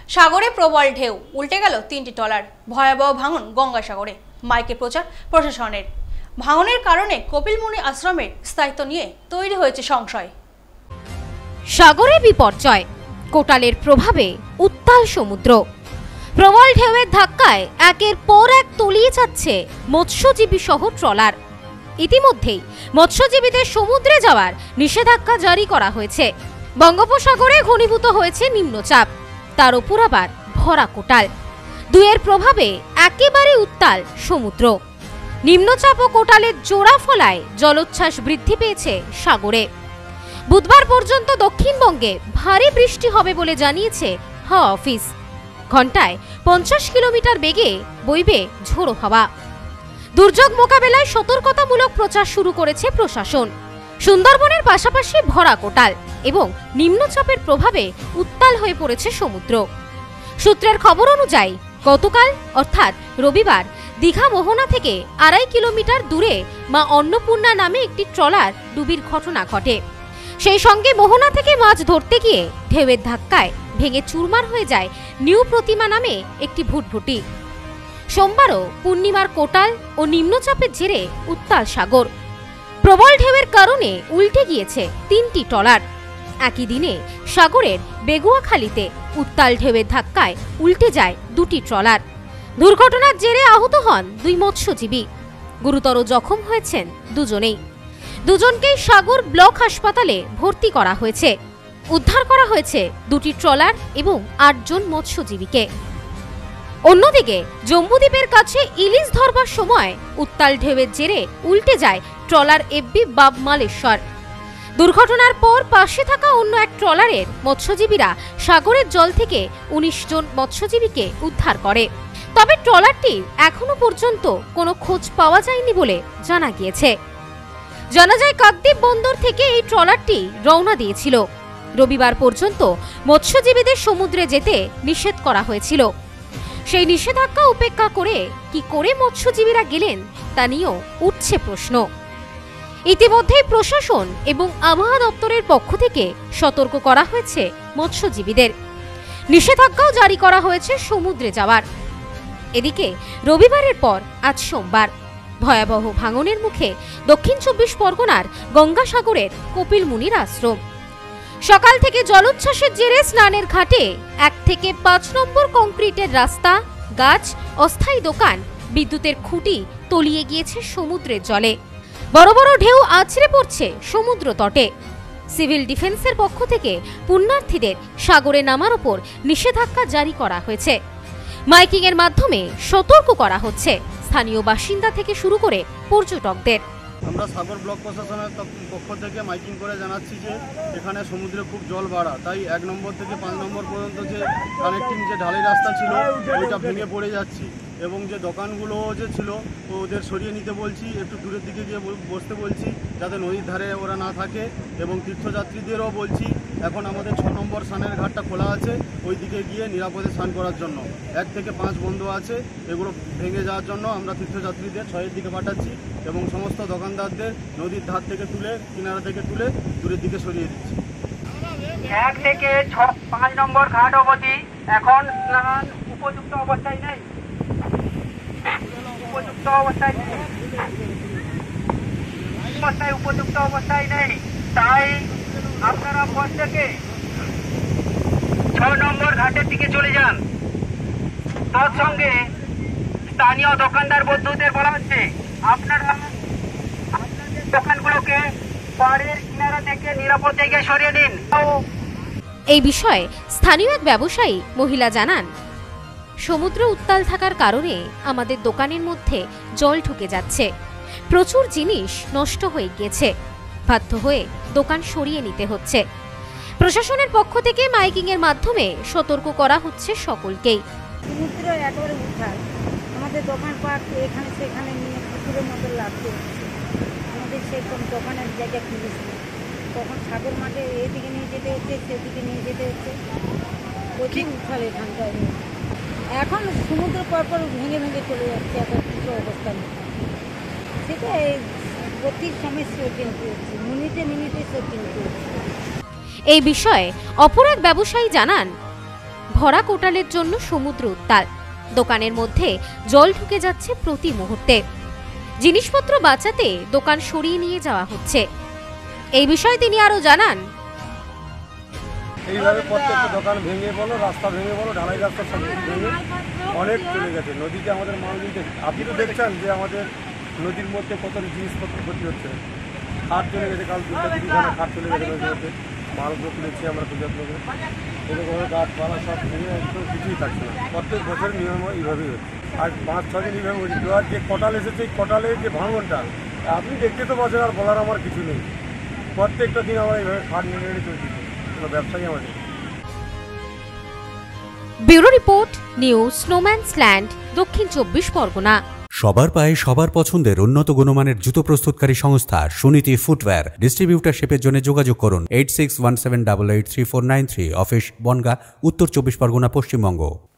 সাগরে প্রবল ঢেউ, উল্টে গেল 3টি ট্রলার। ভয়াবহ ভাঙন গঙ্গাসাগরে। মাইকে প্রচার প্রশাসনের। ভাঙনের কারণে কপিলমুনি আশ্রমের স্থায়িত্ব নিয়ে তৈরি হয়েছে সংশয়। সাগরে বিপর্যয়, কোটালের প্রভাবে উত্তাল সমুদ্র। প্রবল ঢেউয়ের ধাক্কায় একের পর এক তলিয়ে যাচ্ছে মৎস্যজীবী সহ ট্রলার। ইতিমধ্যেই মৎস্যজীবীদের সমুদ্রে যাওয়ার নিষেধাজ্ঞা জারি করা হয়েছে। বঙ্গোপসাগরে ঘনীভূত হয়েছে নিম্নচাপ, তার উপর আবার ভরা কোটাল। দুয়ের প্রভাবে একেবারে উত্তাল সমুদ্র। নিম্নচাপ ও কোটালের জোড়া ফলায় জলোচ্ছ্বাস বৃদ্ধি পেয়েছে সাগরে। বুধবার পর্যন্ত দক্ষিণবঙ্গে ভারী বৃষ্টি হবে বলে জানিয়েছে হাওয়া অফিস। ঘন্টায় 50 কিলোমিটার বেগে বইবে ঝোড়ো হাওয়া। দুর্যোগ মোকাবেলায় সতর্কতামূলক প্রচার শুরু করেছে প্রশাসন। সুন্দরবনের পাশাপাশি ভরা কোটাল এবং নিম্নচাপের প্রভাবে উত্তাল হয়ে পড়েছে সমুদ্র। সূত্রের খবর অনুযায়ী গতকাল অর্থাৎ রবিবার দীঘা মোহনা থেকে 2.5 কিলোমিটার দূরে মা অন্নপূর্ণা নামে একটি ট্রলার ডুবির ঘটনা ঘটে। সেই সঙ্গে মোহনা থেকে মাছ ধরতে গিয়ে ঢেউয়ের ধাক্কায় ভেঙে চুরমার হয়ে যায় নিউ প্রতিমা নামে একটি ভুটভুটি। সোমবারও পূর্ণিমার কোটাল ও নিম্নচাপের জেরে উত্তাল সাগর। প্রবল ঢেউয়ের কারণে উল্টে গিয়েছে 3টি ট্রলার। একই দিনে সাগরের বেগুয়াখালীতে উত্তাল ঢেউয়ের ধাক্কায় উল্টে যায় 2টি ট্রলার। দুর্ঘটনার জেরে আহত হন 2 মৎস্যজীবী। গুরুতর জখম হয়েছেন দুজনেই। দুজনকেই সাগর ব্লক হাসপাতালে ভর্তি করা হয়েছে। উদ্ধার করা হয়েছে 2টি ট্রলার এবং 8 জন মৎস্যজীবীকে। অন্যদিকে জম্বুদ্বীপের কাছে ইলিশ ধরবার সময় উত্তাল ঢেউয়ের জেরে উল্টে যায় ট্রলার এফবি বাব মালেশ্বর। দুর্ঘটনার পর পাশে থাকা অন্য এক ট্রলারের মৎস্যজীবীরা সাগরের জল থেকে 19 জন মৎস্যজীবীকে উদ্ধার করে। তবে ট্রলারটির এখনো পর্যন্ত কোনো খোঁজ পাওয়া যায়নি বলে জানা গিয়েছে। জানা যায় কাকদ্বীপ বন্দর থেকে এই ট্রলারটি রওনা দিয়েছিল। রবিবার পর্যন্ত মৎস্যজীবীদের সমুদ্রে যেতে নিষেধ করা হয়েছিল। সেই নিষেধাজ্ঞা উপেক্ষা করে কি করে মৎস্যজীবীরা গেলেন তা নিয়েও উঠছে প্রশ্ন। ইতিমধ্যেই প্রশাসন এবং আবহাওয়া দপ্তরের পক্ষ থেকে সতর্ক করা হয়েছে মৎস্যজীবীদের। নিষেধাজ্ঞাও জারি করা হয়েছে সমুদ্রে যাওয়ার। এদিকে রবিবারের পর আজ সোমবার ভয়াবহ ভাঙনের মুখে দক্ষিণ 24 পরগনার গঙ্গাসাগরের কপিলমুনির আশ্রম। সকাল থেকে জলোচ্ছ্বাসের জেরে স্নানের ঘাটে 1 থেকে 5 নম্বর কংক্রিটের রাস্তা, গাছ, অস্থায়ী দোকান, বিদ্যুতের খুঁটি তলিয়ে গিয়েছে সমুদ্রের জলে। বড় বড় ঢেউ আছড়ে পড়ছে সমুদ্র তটে। সিভিল ডিফেন্সের পক্ষ থেকে পুণ্যার্থীদের সাগরে নামার উপর নিষেধাজ্ঞা জারি করা হয়েছে। মাইকিং এর মাধ্যমে সতর্ক করা হচ্ছে স্থানীয় বাসিন্দা থেকে শুরু করে পর্যটকদের। আমরা সাগর ব্লক প্রশাসনের পক্ষ থেকে মাইকিং করে জানাচ্ছি যে এখানে সমুদ্রে খুব জল বাড়া, তাই 1 নম্বর থেকে 5 নম্বর পর্যন্ত যে কানেক্টিং যে ঢালাই রাস্তা ছিল ওইটা ভেঙে পড়ে যাচ্ছি এবং যে দোকানগুলো যে ছিল ওদের সরিয়ে নিতে বলছি, একটু দূরের দিকে গিয়ে বসতে বলছি যাতে নদীর ধারে ওরা না থাকে। এবং তীর্থযাত্রীদেরও বলছি এখন আমাদের 6 নম্বর স্নানের ঘাটটা খোলা আছে, ওই দিকে গিয়ে নিরাপদে স্নান করার জন্য। 1 থেকে 5 বন্ধ আছে, এগুলো ভেঙে যাওয়ার জন্য আমরা তীর্থযাত্রীদের 6-এর দিকে পাঠাচ্ছি এবং সমস্ত দোকানদারদের নদীর ধার থেকে তুলে কিনারা থেকে তুলে দূরের দিকে সরিয়ে দিচ্ছি। 1 থেকে 5 নম্বর ঘাট অবধি এখন স্নান উপযুক্ত অবস্থায় নেই, উপযুক্ত অবস্থায় নেই, তাই আপনারা প্রত্যেকে 6 নম্বর ঘাটের দিকে চলে যান। তার সঙ্গে স্থানীয় দোকানদার বন্ধুদের বলা হচ্ছে আপনারা আপনাদের দোকানগুলোকে পাড়ের কিনারা থেকে নিরাপদ জায়গায় সরিয়ে নিন। এই বিষয়ে স্থানীয় এক ব্যবসায়ী মহিলা জানান, সমুদ্র উত্তাল থাকার কারণে আমাদের দোকানের মধ্যে জল ঢুকে যাচ্ছে, প্রচুর জিনিস নষ্ট হয়ে গিয়েছে, বাধ্য হয়ে দোকান সরিয়ে নিতে হচ্ছে। প্রশাসনের পক্ষ থেকে মাইকিং এর মাধ্যমে সতর্ক করা হচ্ছে সকলকেই। সমুদ্র একেবারে উত্তাল, আমাদের দোকানপাট এখানে সেখানে নিয়ে পুকুরের মতো লাগছে। আমাদের সেরকম দোকানের জায়গা খুঁজেছিল, তখন সাগর মাঠে এদিকে নিয়ে যেতে হচ্ছে, সেদিকে নিয়ে যেতে হচ্ছে, প্রচুর উত্তাল এখানটায়। এখন সমুদ্র পরপর ভেঙে ভেঙে চলে যাচ্ছে, এখন কিছু অবস্থা নেই। সেটা প্রতি সময় সত্যি হচ্ছে, মিনিটে মিনিটে সত্যি হচ্ছে। এই বিষয়ে অপর এক ব্যবসায়ী জানান, ভরা কোটালের জন্য সমুদ্র উত্তাল। দোকানের মধ্যে জল ঢুকে যাচ্ছে প্রতি মুহূর্তে। জিনিসপত্র বাঁচাতে দোকান সরিয়ে নিয়ে যাওয়া হচ্ছে। এই বিষয়ে তিনি আরো জানান, এইভাবে প্রত্যেকটা দোকান ভেঙে বলো, রাস্তা ভেঙে বলো, ঢালাই রাস্তা সব ভেঙে অনেক চলে গেছে। নদীতে আমাদের মানুষ, আপনি তো দেখছেন যে আমাদের নদীর মধ্যে কত জিনিসপত্র ক্ষতি হচ্ছে। খাট চলে গেছে, কাল দুখানে খাট চলে গেছে নদীর মধ্যে। মালগুলো তুলেছি আমরা পূজার লোকে, এরকম গাছপালা সব ভেঙে একদম কিছুই থাকছে না। প্রত্যেক বছর নিয়ম এইভাবেই হচ্ছে। আর 5-6 দিন এইভাবে হচ্ছে। আর যে কটাল এসেছে, এই কটালের যে ভাঙনটা আপনি দেখতে তো পাচ্ছেন, আর বলার আমার কিছু নেই। প্রত্যেকটা দিন আমরা এইভাবে খাট নিয়ে নিয়ে চলছি, কোনো ব্যবসায়ী আমাদের। Bureau report, news snowman's land, দক্ষিণ 24 পরগনা। সবার পায়ে সবার পছন্দের উন্নত গুণমানের জুতো প্রস্তুতকারী সংস্থা সুনীতি ফুটওয়্যার। ডিস্ট্রিবিউটারশিপের জন্য যোগাযোগ করুন 8617883493, অফিস বনগাঁ, উত্তর 24 পরগনা, পশ্চিমবঙ্গ।